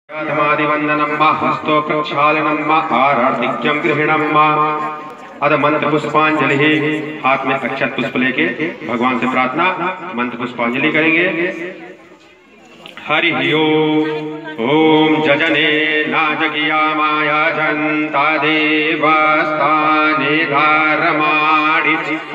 आत्मादिवंदनम हस्तो प्रक्षालनम आराधिक्यम गृहिणम। अद मंत्र पुष्पांजलि। हाथ में अक्षत पुष्प लेके भगवान से प्रार्थना मंत्र पुष्पांजलि करेंगे। हरि ओम जजने नाजगियामाया जंता देवस्ताने धारमाणि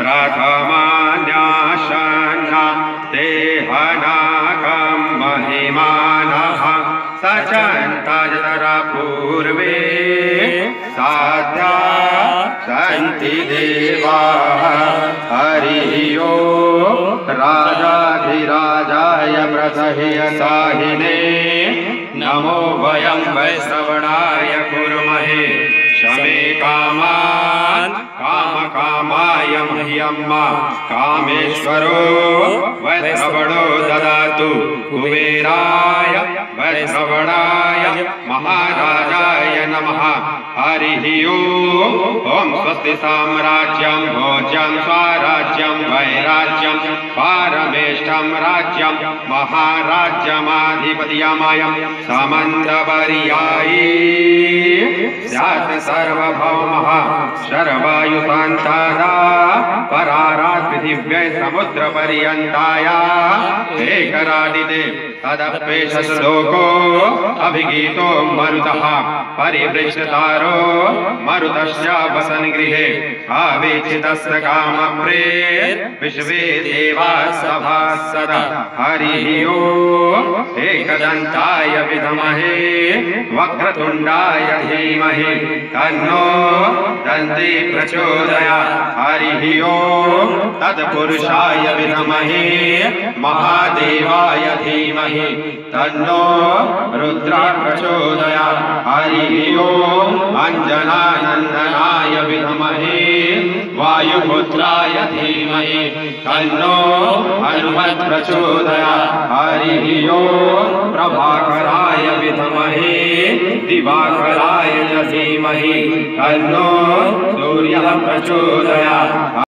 प्रथमान्याशना ते हनाकं महिमानः सचन्ता जतरा पूर्वे साध्या सन्ति देवाः। हरि ओम राजाधिराजाय प्रसह्यसाहिने नमो वयं वैश्रवणाय कुर्महे शमे कामान् कामकामाय मह्यं कामेश्वरो वैश्रवणो ददातु कुबेराय वैश्रवणाय महाराजाय नमः। हरि ओम स्वस्ति साम्राज्यं भोज्यं स्वराज्यं वैराज्यं पारमेष्ठं राज्यं महाराज्यमाधिपत्यमयं समन्तपर्यायी स्यात् सार्वभौमः शर्वायुशान्तादा परारात् पृथिव्यै समुद्रपर्यन्ताया एकराडिते तदप्येष श्लोको अभिगीतो मरुतः परिवृष्टतारो मरुतस्य वसन गृहे आवेक्षितस्य कामप्रेत विश्वे देवाः सभासदा। हरि ओम एकदन्ताय विद्महे वक्रतुण्डाय धीमहि तन्नो दन्ती प्रचोदयात्। हरि ओम तत्पुरुषाय विद्महे महादेवाय धीमहि तन्नो रुद्र प्रचोदयात्। हरि ओम अंजनानंदनाय विद्महे वायुपुत्राय धीमहि तन्नो हनुमत् प्रचोदयात्। हरि ओम प्रभाकराय विद्महे दिवाकराय धीमहि तन्नो सूर्यः प्रचोदयात्।